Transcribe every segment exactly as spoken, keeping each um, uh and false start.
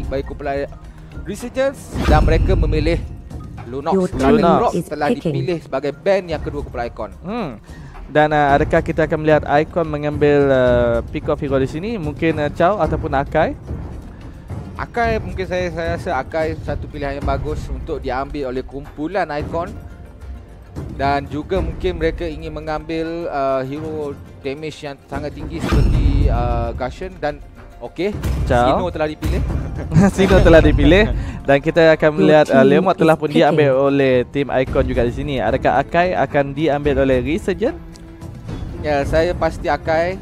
pick bagi kumpulan Resurgence dan mereka memilih Lunox. Kerana Lunox telah dipilih sebagai band yang kedua kumpulan Icon. Hmm. Dan uh, adakah kita akan melihat Icon mengambil uh, pick of hero di sini? Mungkin uh, Chow ataupun Akai? Akai mungkin saya saya rasa Akai satu pilihan yang bagus untuk diambil oleh kumpulan Icon. Dan juga mungkin mereka ingin mengambil uh, hero damage yang sangat tinggi seperti uh, Gusion dan okey, Sino telah dipilih. Sino telah dipilih dan kita akan melihat uh, Leomord telah pun diambil oleh tim Icon juga di sini. Adakah Akai akan diambil oleh Resurgence? Ya, saya pasti Akai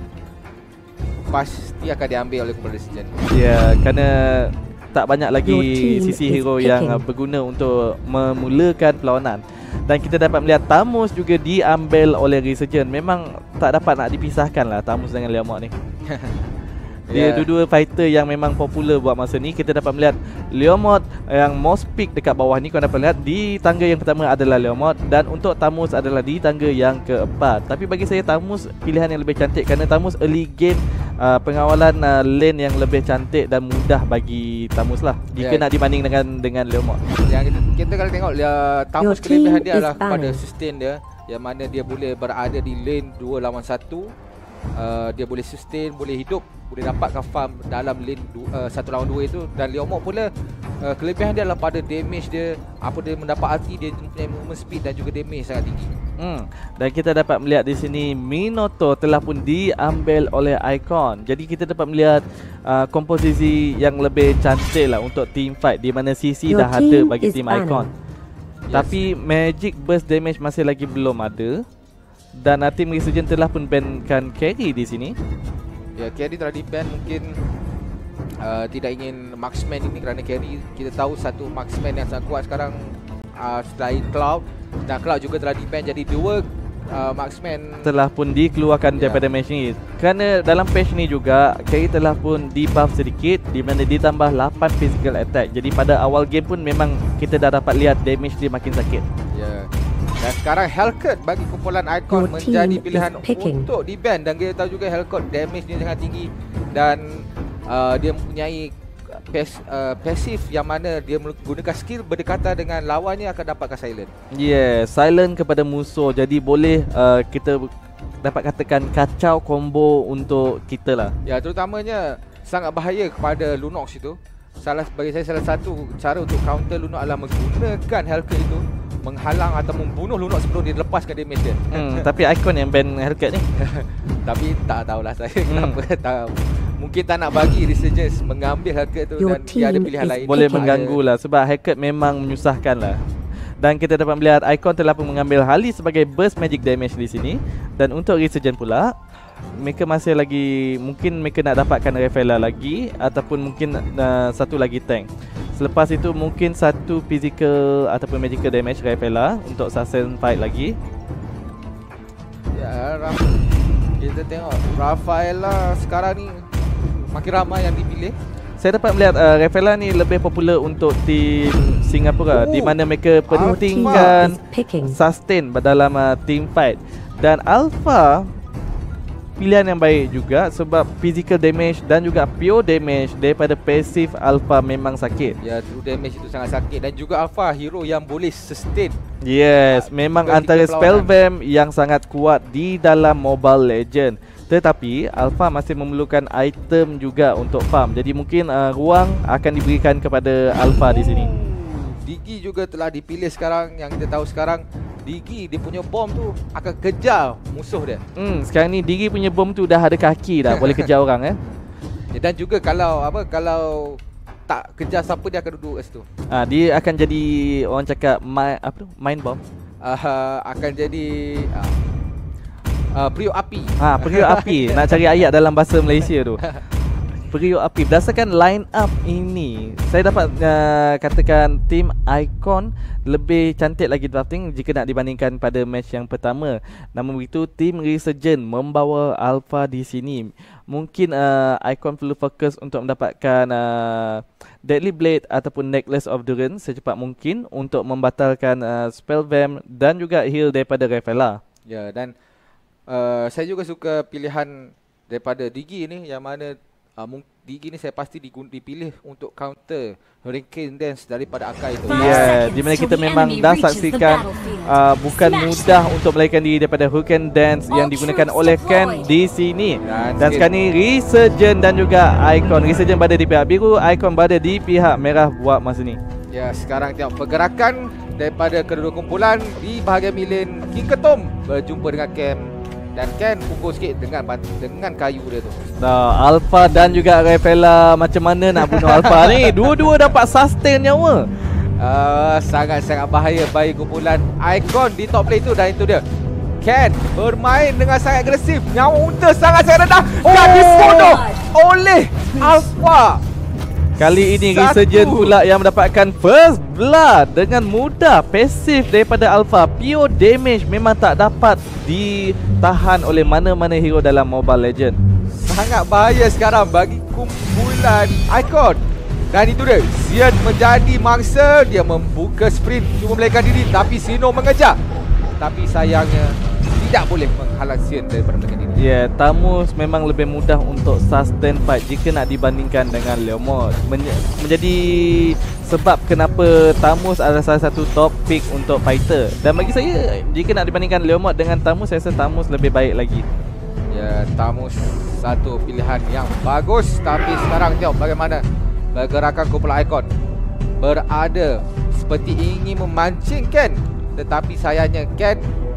pasti akan diambil oleh kumpulan Resurgence. Ya, kerana tak banyak lagi sisi hero yang uh, berguna untuk memulakan perlawanan. Dan kita dapat melihat Tamus juga diambil oleh Resurgence. Memang tak dapat nak dipisahkan lah Tamus dengan Leomord ni. Dia yeah. dua-dua fighter yang memang popular buat masa ni. Kita dapat melihat Leomord yang most pick dekat bawah ni. Kau dapat lihat di tangga yang pertama adalah Leomord. Dan untuk Tamus adalah di tangga yang keempat. Tapi bagi saya Tamus pilihan yang lebih cantik. Kerana Tamus early game uh, pengawalan uh, lane yang lebih cantik dan mudah bagi Tamus lah. Jika yeah. nak dibanding dengan dengan Leomord. Yang kita, kita kalau tengok uh, Tamus kelebihan dia adalah pada sustain dia. Yang mana dia boleh berada di lane dua lawan satu. Uh, dia boleh sustain, boleh hidup, boleh dapatkan farm dalam lane uh, satu lawan dua itu. Dan Leomord pula uh, kelebihan dia adalah pada damage dia. Apa dia mendapat ulti, dia mempunyai movement speed dan juga damage sangat tinggi. Hmm. Dan kita dapat melihat di sini Minotaur telah pun diambil oleh Icon. Jadi kita dapat melihat uh, komposisi yang lebih cantik lah untuk team fight, di mana C C dah ada bagi team Icon. Yes. Tapi magic burst damage masih lagi belum ada. Dan uh, tim Resurgence telah pun bankan carry di sini. Ya, carry telah di-ban. Mungkin uh, tidak ingin marksman ini kerana carry. Kita tahu satu marksman yang sangat kuat sekarang uh, selain Cloud. Dan Cloud juga telah di-ban. Jadi dua uh, marksman telah pun dikeluarkan yeah. daripada match ni. Kerana dalam patch ni juga carry telah pun di-buff sedikit, di mana ditambah lapan physical attack. Jadi pada awal game pun memang kita dah dapat lihat damage dia makin sakit. Ya. Yeah. Dan sekarang Hellcat bagi kumpulan Icon Your menjadi pilihan untuk di-ban. Dan kita tahu juga Hellcat damage dia sangat tinggi. Dan uh, dia mempunyai pas, uh, pasif yang mana dia menggunakan skill berdekatan dengan lawannya akan dapatkan silent. Yeah, silent kepada musuh. Jadi boleh uh, kita dapat katakan kacau combo untuk kita lah. Ya, terutamanya sangat bahaya kepada Lunox itu. Salah bagi saya salah satu cara untuk counter Lunox adalah menggunakan Hellcat itu, menghalang atau membunuh Lunox sebelum dia lepaskan damage dia. Hmm, tapi Icon yang ban Hellcat ni. Tapi tak tahulah saya kenapa hmm. tak. Mungkin tak nak bagi Resurgence mengambil Hellcat tu. Your dan dia ada pilihan lain. Boleh mengganggu lah sebab Hellcat memang menyusahkan lah. Dan kita dapat melihat Icon telah pun mengambil Hali sebagai burst magic damage di sini. Dan untuk Resurgence pula, mereka masih lagi, mungkin mereka nak dapatkan Rafaela lagi, ataupun mungkin uh, satu lagi tank. Selepas itu mungkin satu physical ataupun magical damage Rafaela untuk sustain fight lagi. Ya, Raf kita tengok Rafaela sekarang ni makin ramai yang dipilih. Saya dapat melihat uh, Rafaela ni lebih popular untuk tim Singapura, oh, di mana mereka pentingkan sustain dalam uh, team fight. Dan Alpha pilihan yang baik juga sebab physical damage dan juga pure damage daripada passive Alpha memang sakit. Ya, true damage itu sangat sakit. Dan juga Alpha hero yang boleh sustain. Yes, uh, memang antara spellvamp yang sangat kuat di dalam Mobile Legend. Tetapi Alpha masih memerlukan item juga untuk farm. Jadi mungkin uh, ruang akan diberikan kepada Alpha di sini. Digi juga telah dipilih sekarang. Yang kita tahu sekarang Digi dia punya bom tu akan kejar musuh dia. Hmm, sekarang ni Digi punya bom tu dah ada kaki dah, boleh kejar orang eh. Ya, dan juga kalau apa kalau tak kejar siapa dia akan duduk kat situ. Ah, dia akan jadi orang cakap my, apa tu? Mind bomb. Uh, akan jadi uh, uh, periuk api. Ha, periuk api. Nak cari ayat dalam bahasa Malaysia tu. Periuk api. Berdasarkan line up ini, saya dapat uh, katakan tim Icon lebih cantik lagi drafting jika nak dibandingkan pada match yang pertama. Namun begitu, tim Resurgence membawa Alpha di sini. Mungkin uh, Icon perlu fokus untuk mendapatkan uh, Deadly Blade ataupun Necklace of Durance secepat mungkin untuk membatalkan uh, Spellvamp dan juga heal daripada Rafaela. Ya, dan uh, saya juga suka pilihan daripada Digi ni, yang mana uh, Digi ni saya pasti dipilih untuk counter Hurricane Dance daripada Akai itu. Ya, yeah, di mana kita memang dah saksikan uh, bukan mudah untuk melarikan diri daripada Hurricane Dance yang digunakan oleh Ken di sini. Dan, dan sekarang ni Resurgent dan juga Icon. Resurgent berada di pihak biru, Icon berada di pihak merah buat masa ni. Ya, sekarang tengok pergerakan daripada kedua kumpulan di bahagian milin. King Ketum berjumpa dengan Ken. Dan Ken pukul sikit dengan dengan kayu dia tu. Nah, Alpha dan juga Rafaela macam mana nak bunuh Alpha ni? Dua-dua dapat sustain nyawa. Uh, Sangat-sangat bahaya bagi kumpulan Icon di top lane tu. Dan itu dia, Ken bermain dengan sangat agresif. Nyawa unta sangat-sangat rendah. Oh. Dan dibunuh oleh Alpha. Kali ini Resurgent pula yang mendapatkan first blood dengan mudah. Pasif daripada Alpha, pure damage memang tak dapat ditahan oleh mana-mana hero dalam Mobile Legend. Sangat bahaya sekarang bagi kumpulan Icon. Dan itu dia, Xian menjadi mangsa. Dia membuka sprint, cuba melarikan diri, tapi Sino mengejar. Tapi sayangnya tidak boleh menghalang Xian daripada melarikan diri. Ya, yeah, Tamus memang lebih mudah untuk sustain fight jika nak dibandingkan dengan Leomord. Men menjadi sebab kenapa Tamus adalah salah satu top pick untuk fighter. Dan bagi saya, jika nak dibandingkan Leomord dengan Tamus, saya rasa Tamus lebih baik lagi. Ya, Tamus satu pilihan yang bagus. Tapi sekarang tengok bagaimana pergerakan kumpulan Icon berada seperti ingin memancing Ken. Tetapi sayangnya Ken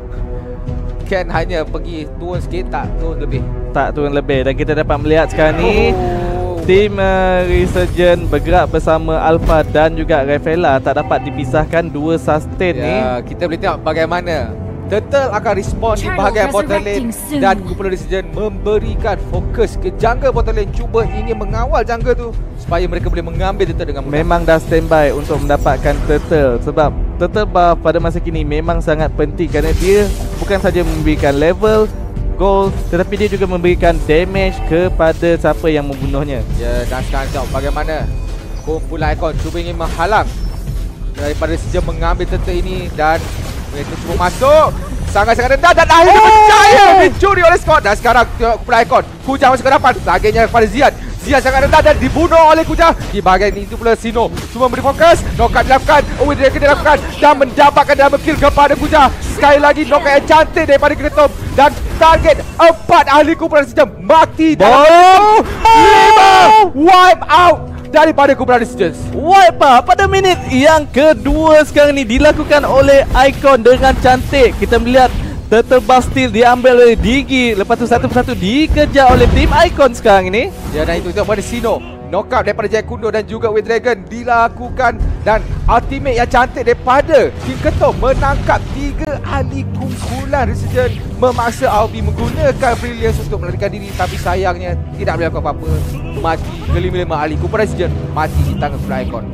Ken hanya pergi turun sikit, tak turun lebih. Tak turun lebih. Dan kita dapat melihat sekarang ni oh. Tim uh, Resurgent bergerak bersama Alpha dan juga Rafaela. Tak dapat dipisahkan dua sustain ya, ni. Kita boleh tengok bagaimana Turtle akan respon di bahagian bottom lane. Dan kumpulan Resurgent memberikan fokus ke jungle bottom lane. Cuba ingin mengawal jungle tu supaya mereka boleh mengambil Turtle dengan mudah. Memang dah standby untuk mendapatkan Turtle. Sebab Turtle buff pada masa kini memang sangat penting kerana dia bukan saja memberikan level, gold, tetapi dia juga memberikan damage kepada siapa yang membunuhnya. Ya, dan sekarang tengok bagaimana kumpulan Icon cuba ingin menghalang daripada Resurgent mengambil Turtle ini. Dan mereka cuba masuk sangat-sangat rendah dan akhirnya oh. berjaya dicuri oleh Scott. Dan sekarang tengok kumpulan Icon, Kujang masuk ke depan, targetnya kepada Xian. Xian sangat rendah dan dibunuh oleh Kujang. Di bahagian itu pula Sino cuma beri fokus, knockout dilakukan, Owen Dragon dilakukan dan mendapatkan double kill kepada Kujang. Sekali lagi knockout yang cantik daripada Ketum. Dan target empat ahli kumpulan Resurgent mati dalam lima wipe out daripada kumpulan Resurgent. Wipe out pada minit yang kedua sekarang ni dilakukan oleh Icon dengan cantik. Kita melihat Turtle buff steal diambil oleh Digi. Lepas tu satu persatu dikejar oleh tim Icon sekarang ini. Ya, dan itu tengok pada Sino. Knockout daripada Jack Kundo dan juga With Dragon dilakukan. Dan ultimate yang cantik daripada King Ketum menangkap tiga ahli kumpulan Resurgent. Memaksa Albi menggunakan Brilliance untuk melarikan diri. Tapi sayangnya tidak boleh lakukan apa-apa. Mati kelima-lima ahli kumpulan Resurgent mati di tangan kumpulan Icon.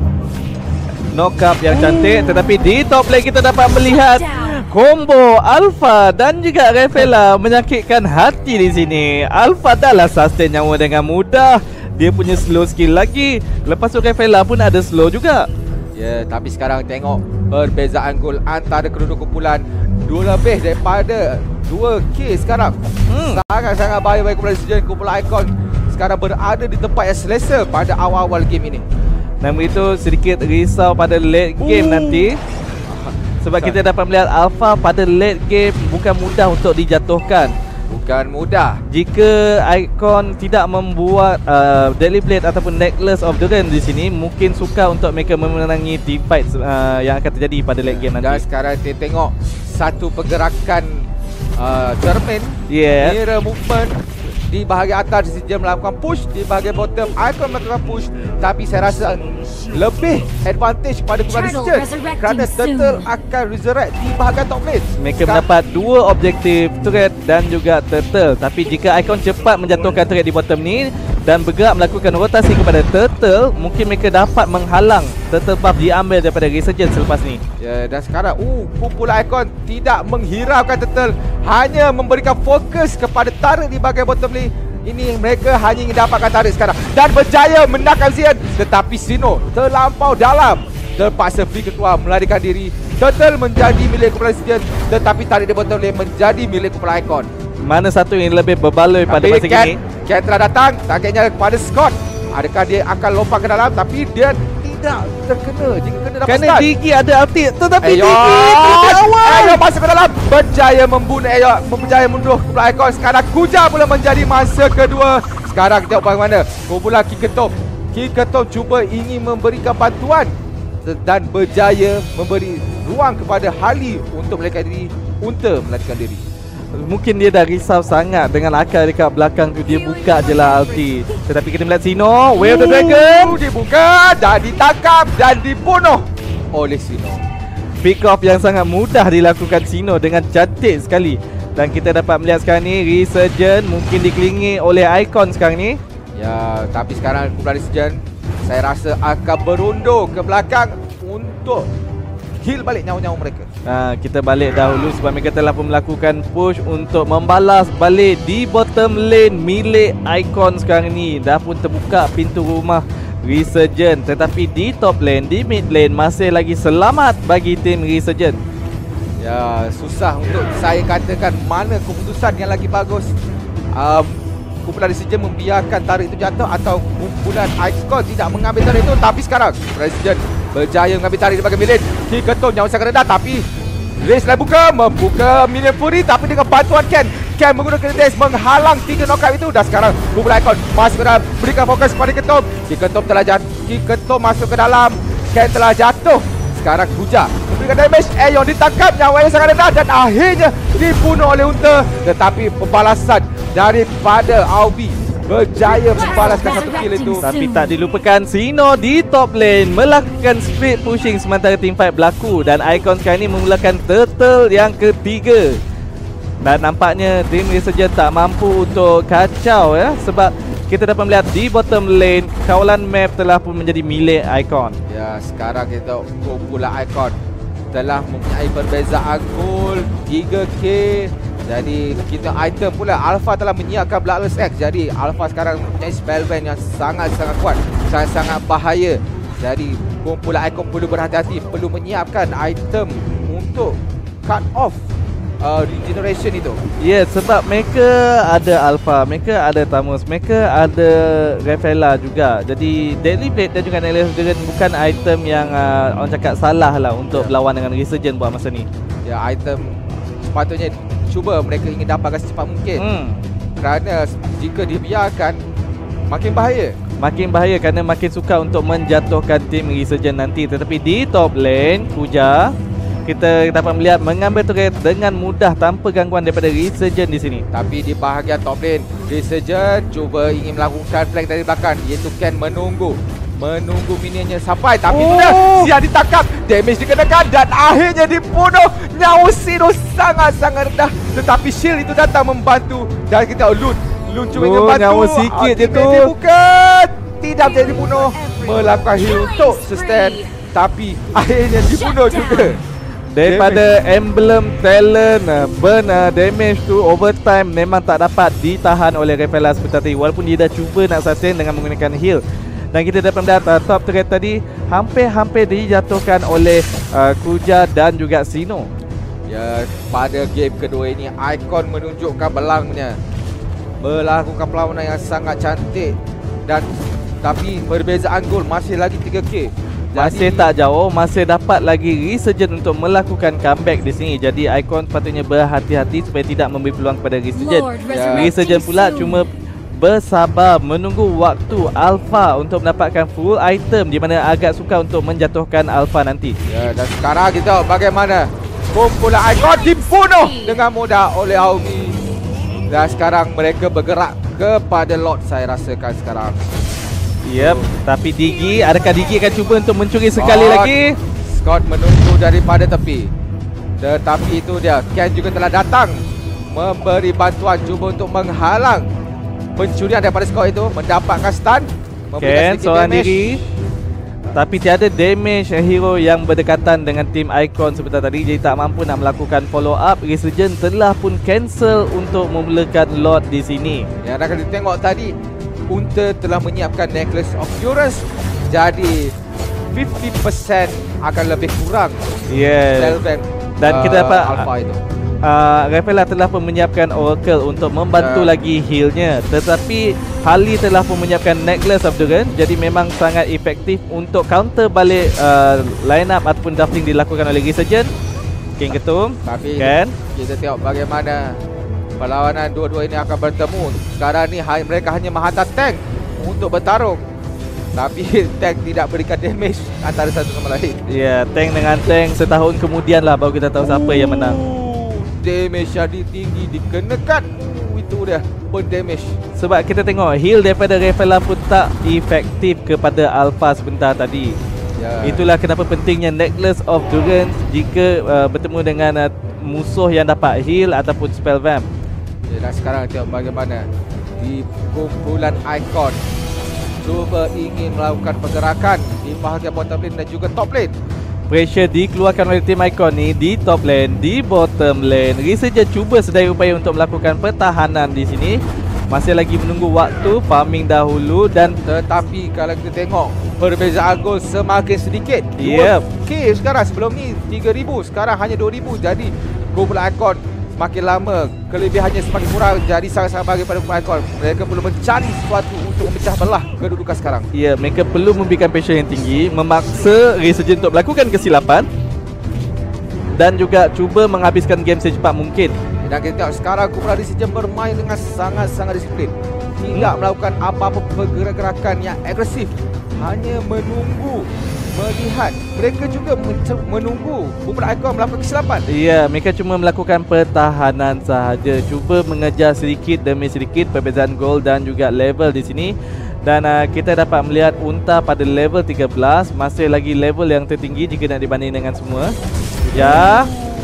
Knockout yang cantik. Tetapi di top lane kita dapat melihat combo Alpha dan juga Rafaela menyakitkan hati di sini. Alpha dah lah sustain nyawa dengan mudah. Dia punya slow skill lagi. Lepas tu Rafaela pun ada slow juga. Ya, tapi sekarang tengok perbezaan gol antara kedua kumpulan. Dua lebih daripada dua K sekarang. hmm. Sangat-sangat bahaya bagi kumpulan Resurgent. Kumpulan Icon sekarang berada di tempat yang selesa pada awal-awal game ini. Namun itu sedikit risau pada late game uh. nanti. Sebab kita dapat melihat Alpha pada late game bukan mudah untuk dijatuhkan. Bukan mudah. Jika Icon tidak membuat uh, Deadly Blade ataupun Necklace of the Realm di sini, mungkin sukar untuk mereka memenangi team fight uh, yang akan terjadi pada late game nanti. Dan sekarang kita tengok satu pergerakan uh, cermin, yeah. mirror movement. Di bahagian atas dia melakukan push, di bahagian bottom Icon melakukan push. Tapi saya rasa lebih advantage pada kumpulan Resurgent kerana Turtle akan resurrect di bahagian top lane. Mereka mendapat dua objektif, turret dan juga Turtle. Tapi jika Icon cepat menjatuhkan turret di bottom ni dan bergerak melakukan rotasi kepada Turtle, mungkin mereka dapat menghalang Turtle buff diambil daripada Resurgent selepas ni. Ya, dan sekarang uh, kumpulan Icon tidak menghiraukan Turtle, hanya memberikan fokus kepada turret di bahagian bottom lane. Ini mereka hanya ingin dapatkan tarik sekarang dan berjaya menangkap Xian. Tetapi Sino terlampau dalam, terpaksa free keluar melarikan diri. Turtle menjadi milik kumpulan Resurgent, tetapi tarik di bottom lane menjadi milik kumpulan Icon. Mana satu yang lebih berbaloi pada masa Ken, kini? Ken telah datang. Targetnya kepada Scott. Adakah dia akan lompat ke dalam? Tapi dia tidak terkena. Jika kena dapat Kerana stun. Digi ada ulti. Tetapi Ayo, Digi tidak awal. Ayo masuk ke dalam. Berjaya membunuh Ayo. Berjaya mundur ke belah Icon. Sekarang Kuja pula menjadi masa kedua. Sekarang kita tengok bagaimana kumpulan Kiketom. Kiketom cuba ingin memberikan bantuan dan berjaya memberi ruang kepada Harley untuk melarikan diri. Unta melarikan diri. Mungkin dia dah risau sangat dengan akal dekat belakang tu. Dia buka je lah ulti. Tetapi kita melihat Sino, Way of the Dragon dibuka dan ditangkap dan dibunuh oleh Sino. Pick off yang sangat mudah dilakukan Sino dengan cantik sekali. Dan kita dapat melihat sekarang ni Resurgent mungkin dikelilingi oleh Icon sekarang ni. Ya, tapi sekarang kumpulan Resurgent saya rasa akan berundur ke belakang untuk heal balik nyawa-nyawa mereka. Ha, kita balik dahulu sebab mereka telah pun melakukan push untuk membalas balik di bottom lane milik Icon sekarang ni. Dah pun terbuka pintu rumah Resurgent. Tetapi di top lane, di mid lane masih lagi selamat bagi tim Resurgent. Ya, susah untuk saya katakan mana keputusan yang lagi bagus. Um, kumpulan Resurgent membiarkan tarik itu jatuh atau kumpulan Icon tidak mengambil tarik itu. Tapi sekarang Resurgent berjaya mengambil tarik di bahagian middle lane. Kiketom nyawa sangat rendah tapi race dah buka, membuka minion fury tapi dengan bantuan Ken. Ken menggunakan dash menghalang tiga knockout itu. Dan sekarang kumpulan Icon masuk ke dalam, berikan fokus kepada Kiketom. Kiketom telah jatuh, Kiketom masuk ke dalam. Ken telah jatuh. Sekarang Kuja memberikan damage. Aeon ditangkap, nyawanya sangat rendah dan akhirnya dibunuh oleh Unta. Tetapi pembalasan daripada Aubi berjaya membalaskan satu kill itu. Tapi tak dilupakan Sino di top lane melakukan split pushing sementara team fight berlaku. Dan Icon sekarang ini memulakan turtle yang ketiga. Dan nampaknya tim Resurgent tak mampu untuk kacau ya. Sebab kita dapat melihat di bottom lane kawalan map telah pun menjadi milik Icon. Ya, sekarang kita kumpulan Icon telah mempunyai perbezaan gol tiga K. Jadi kita item pula Alpha telah menyiapkan Bloodless X. Jadi Alpha sekarang mempunyai spellband yang sangat-sangat kuat, sangat-sangat bahaya. Jadi kumpulan Icon perlu berhati-hati, perlu menyiapkan item untuk cut off uh, regeneration itu. Ya, yeah, sebab mereka ada Alpha, mereka ada Tamus, mereka ada Rafaela juga. Jadi Deadly Blade dan juga Nelis Dragon bukan item yang uh, orang cakap salah lah untuk yeah. berlawan dengan Resurgent buat masa ni. Ya, yeah, item sepatutnya cuba mereka ingin dapatkan secepat mungkin. hmm. Kerana jika dibiarkan makin bahaya. Makin bahaya kerana makin suka untuk menjatuhkan tim Resurgent nanti. Tetapi di top lane Kuja kita dapat melihat mengambil turret dengan mudah tanpa gangguan daripada Resurgent di sini. Tapi di bahagian top lane Resurgent cuba ingin melakukan flank dari belakang, iaitu Ken menunggu Menunggu minionnya sampai. Tapi oh. sudah siap ditangkap, damage dikenakan dan akhirnya dibunuh. Nyawa Sino sangat-sangat rendah. Tetapi shield itu datang membantu. Dan kita loot Loot cuma ingin bantu. Nyawa sikit je tu. Bukan, tidak bisa dibunuh. Melakukan heal untuk sustain. Tapi akhirnya dibunuh juga. Daripada damage. Emblem talent burn uh, damage tu overtime memang tak dapat ditahan oleh Rafaela seperti tadi. Walaupun dia dah cuba nak sustain dengan menggunakan heal. Dan kita dapat melihat uh, top turret tadi hampir-hampir dijatuhkan oleh uh, Kuja dan juga Sino. Ya, pada game kedua ini Icon menunjukkan belangnya, melakukan perlawanan yang sangat cantik. Dan tapi perbezaan gol masih lagi tiga K. Masih tak jauh, masih dapat lagi Resurgent untuk melakukan comeback di sini. Jadi Icon patutnya berhati-hati supaya tidak memberi peluang kepada Resurgent. Ya. Resurgent pula cuma bersabar menunggu waktu Alpha untuk mendapatkan full item, di mana agak suka untuk menjatuhkan Alpha nanti. Ya, dan sekarang kita bagaimana kumpulan Icon dibunuh dengan mudah oleh Augie. Dan sekarang mereka bergerak kepada Lord, saya rasakan sekarang. Yep, tapi Digi, adakah Digi akan cuba untuk mencuri sekali Scott, lagi? Scott menunggu daripada tepi. Tetapi itu dia, Ken juga telah datang memberi bantuan, cuba untuk menghalang pencurian daripada Scott itu, mendapatkan stun, Ken seorang diri. Tapi tiada damage hero yang berdekatan dengan tim Icon seperti tadi, jadi tak mampu nak melakukan follow up. Resurgent telah pun cancel untuk memulakan Lord di sini. Yang akan ditengok tadi, Unta telah menyiapkan Necklace of Endurance. Jadi lima puluh peratus akan lebih kurang. Yeah. Dan uh, kita dapat Alpha itu. uh, Rafaela telah pun menyiapkan Oracle untuk membantu uh. lagi healnya. Tetapi Harley telah pun menyiapkan Necklace of Duran. Jadi memang sangat efektif untuk counter balik uh, line up ataupun drafting dilakukan oleh Resurgent. King Ketum. Tapi kan? kita tengok bagaimana perlawanan dua-dua ini akan bertemu. Sekarang ni mereka hanya menghantar tank untuk bertarung. Tapi tank tidak berikan damage antara satu sama lain. Ya, yeah, tank dengan tank setahun kemudian lah baru kita tahu siapa yang menang. Damage jadi tinggi dikenakan. Uh, itu dia berdamage. Sebab kita tengok heal daripada Rafaela pun tak efektif kepada Alpha sebentar tadi. Yeah. Itulah kenapa pentingnya Necklace of Durance jika uh, bertemu dengan uh, musuh yang dapat heal ataupun spell vamp. Ya, dan sekarang tengok bagaimana di kumpulan Icon cuba ingin melakukan pergerakan di bahagian bottom lane dan juga top lane. Pressure dikeluarkan oleh tim Icon ni di top lane, di bottom lane. Resurgent cuba sedaya upaya untuk melakukan pertahanan di sini. Masih lagi menunggu waktu farming dahulu dan tetapi kalau kita tengok perbezaan gol semakin sedikit. Yep. K sekarang sebelum ni tiga ribu, sekarang hanya dua ribu. Jadi kumpulan Icon makin lama kelebihannya semakin kurang. Jadi sangat-sangat bagi pada kumpulan Icon. Mereka perlu mencari sesuatu untuk memecah belah kedudukan sekarang. Ya, yeah, mereka perlu memberikan pressure yang tinggi, memaksa Resurgent untuk melakukan kesilapan dan juga cuba menghabiskan game secepat mungkin. Dan kita tengok sekarang kumpulan Resurgent bermain dengan sangat-sangat disiplin. Tidak hmm. melakukan apa-apa pergerakan yang agresif. Hanya menunggu, melihat. Mereka juga menunggu kumpulan Icon melakukan kesilapan. Ya, mereka cuma melakukan pertahanan sahaja. Cuba mengejar sedikit demi sedikit perbezaan gol dan juga level di sini. Dan uh, kita dapat melihat Unta pada level tiga belas. Masih lagi level yang tertinggi jika nak dibanding dengan semua. Ya,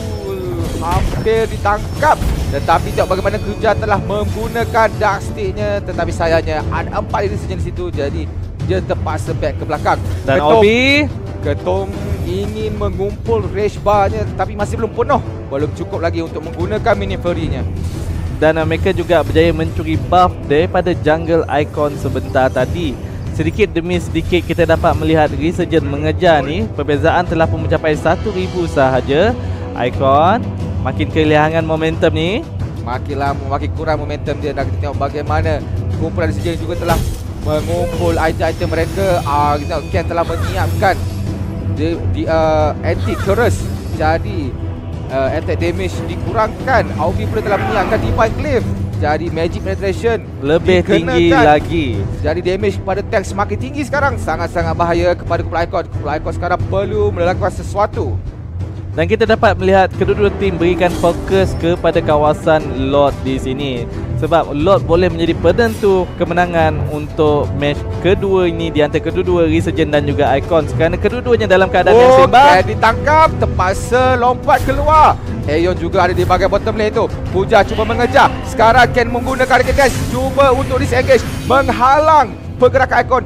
hampir ditangkap. Tetapi tengok bagaimana Kuja telah menggunakan dark stick-nya. Tetapi sayangnya ada empat Resurgent di situ. Jadi dia terpaksa back ke belakang. Dan Ketum, Obi Ketum ingin mengumpul rage bar-nya tetapi masih belum penuh. Belum cukup lagi untuk menggunakan mini fury-nya. Dan uh, mereka juga berjaya mencuri buff daripada jungle Icon sebentar tadi. Sedikit demi sedikit kita dapat melihat Resurgent mengejar ni. Perbezaan telah pun mencapai satu ribu sahaja. Icon makin kehilangan momentum ni. Makin lama makin kurang momentum dia. Dan kita tengok bagaimana kumpulan Resurgent juga telah mengumpul item-item mereka. Ah, kita tengok Ken telah menyiapkan di, di uh, anti-curse. Jadi uh, attack damage dikurangkan. Augie pula telah menyiapkan Divine Cliff. Jadi magic penetration lebih tinggi lagi. Jadi damage kepada tank semakin tinggi sekarang. Sangat-sangat bahaya kepada kumpulan Icon. Kumpulan Icon sekarang perlu melakukan sesuatu. Dan kita dapat melihat kedua-dua tim berikan fokus kepada kawasan Lord di sini. Sebab Lord boleh menjadi penentu kemenangan untuk match kedua ini di antara kedua-dua Resurgent dan juga Icon. Kerana kedua-duanya dalam keadaan oh, yang seimbang. Ken ditangkap, terpaksa lompat keluar. Aeon juga ada di bahagian bottom lane tu. Puja cuba mengejar. Sekarang Ken menggunakan Hurricane Dash, cuba untuk disengage, menghalang pergerakan Icon.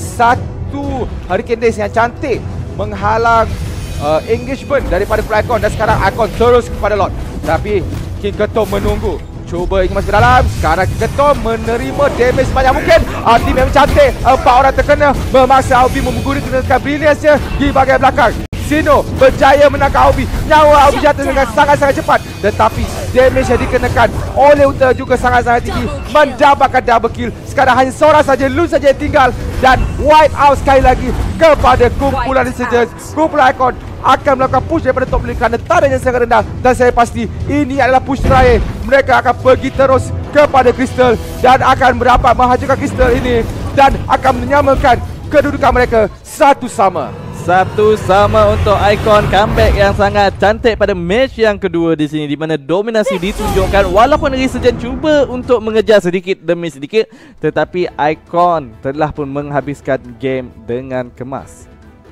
Satu Hurricane Dash yang cantik menghalang Uh, engagement daripada Icon. Dan sekarang Icon terus kepada Lord. Tapi King Ketum menunggu, cuba ingin masuk ke dalam. Sekarang King Ketum menerima damage sebanyak mungkin. Ulti memang cantik. Empat orang terkena. Memaksa Augie menggunakan brilliance-nya di bahagian belakang. Sino berjaya menangkap Augie. Nyawa Augie jatuh dengan sangat-sangat cepat. Tetapi damage yang dikenakan oleh Uta juga sangat-sangat tinggi, mendapatkan double kill. Sekarang hanya seorang saja, Lu saja yang tinggal. Dan wipe out sekali lagi kepada kumpulan Resurgent. Kumpulan Icon akan melakukan push daripada top lane kerana tariknya sangat rendah. Dan saya pasti ini adalah push terakhir. Mereka akan pergi terus kepada Crystal dan akan mendapat menghancurkan Crystal ini dan akan menyamakan kedudukan mereka satu sama. Satu sama untuk Icon. Comeback yang sangat cantik pada match yang kedua di sini, di mana dominasi ditunjukkan walaupun Resurgent cuba untuk mengejar sedikit demi sedikit, tetapi Icon telah pun menghabiskan game dengan kemas.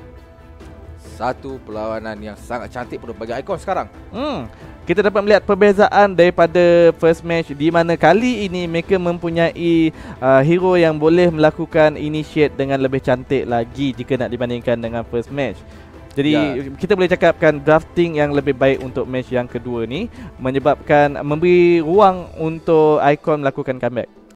Satu perlawanan yang sangat cantik pun bagi Icon sekarang. Hmm. Kita dapat melihat perbezaan daripada first match, di mana kali ini mereka mempunyai uh, hero yang boleh melakukan initiate dengan lebih cantik lagi jika nak dibandingkan dengan first match. Jadi ya, kita boleh cakapkan drafting yang lebih baik untuk match yang kedua ni menyebabkan memberi ruang untuk Icon melakukan comeback.